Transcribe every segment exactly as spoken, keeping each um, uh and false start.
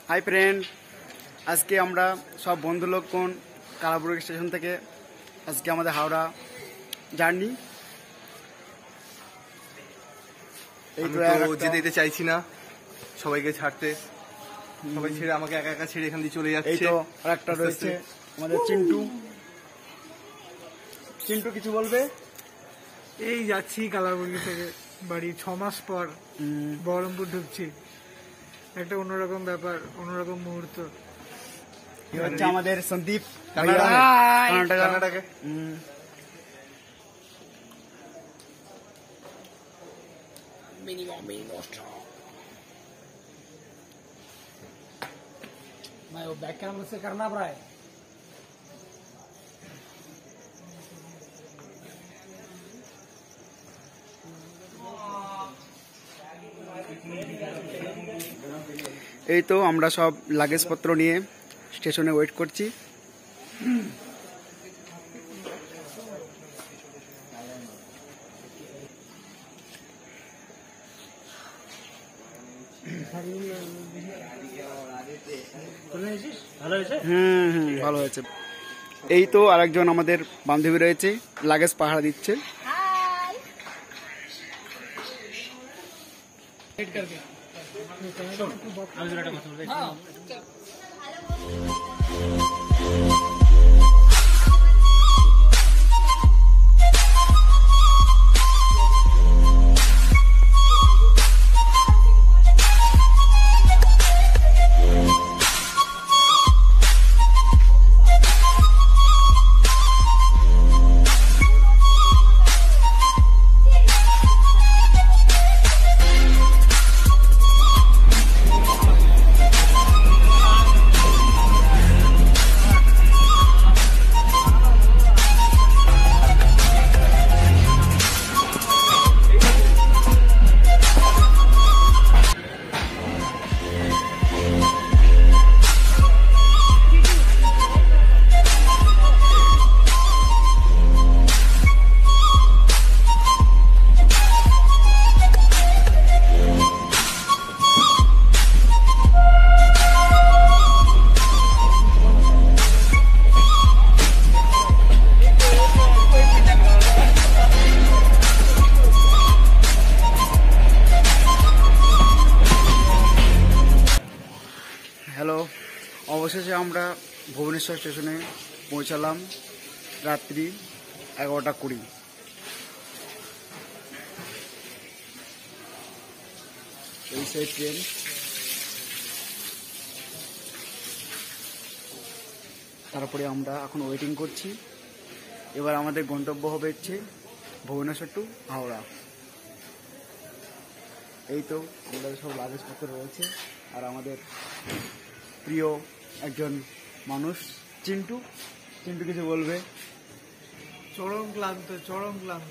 High friend आज के আমরা সব বন্ধু লোকজন কালাবুরাগি স্টেশন থেকে আজকে আমাদের হাওড়া জার্নি। এই তো যেতে যেতে চাইছি না সবাইকে ছাড়তে, সবাই ছেড়ে আমাকে একা একা ছেড়ে এখান দিয়ে চলে যাচ্ছে। এই তো আরেকটা রয়েছে আমাদের চিন্টু। চিন্টু কিছু বলবে? এই যাচ্ছি কালাবুরাগি থেকে বাড়ি, ছ মাস পর বহরমপুর ঢুকছি। একটা অন্যরকম ব্যাপার, অন্যরকম মুহূর্ত। হচ্ছে আমাদের সন্দীপ কর্ণাটকে। मैं वो बैक कैमरा से करना पड़ा है। এই তো আমরা সব লাগেজ পত্র নিয়ে স্টেশনে ওয়েট করছি। হুম হুম ভালো হয়েছে। এই তো আরেকজন আমাদের বান্ধবী রয়েছে, লাগেজ পাহারা দিচ্ছে। হ্যালো, অবশেষে আমরা ভুবনেশ্বর স্টেশনে পৌঁছালাম রাত্রি এগারোটা কুড়ি। এই সেই ট্রেন। তারপরে আমরা এখন ওয়েটিং করছি। এবার আমাদের গন্তব্য হবে হচ্ছে ভুবনেশ্বর টু হাওড়া। এই তো আমাদের সব লাগেজপত্র রয়েছে, আর আমাদের প্রিয় একজন মানুষ চিন্টু। চিন্টু কিছু বলবে? চরম ক্লান্ত, চরম ক্লান্ত,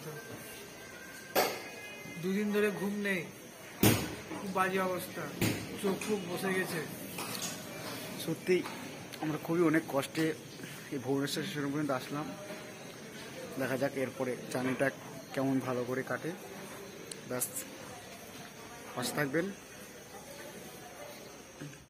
দুদিন ধরে ঘুম নেই, খুব বাজে অবস্থা, চোখ খুব বসে গেছে। সত্যি আমরা খুবই অনেক কষ্টে এই ভুবনেশ্বর স্টেশন পর্যন্ত আসলাম। দেখা যাক এরপরে জার্নিটা কেমন ভালো করে কাটে। ব্যাস, পাশে থাকবেন।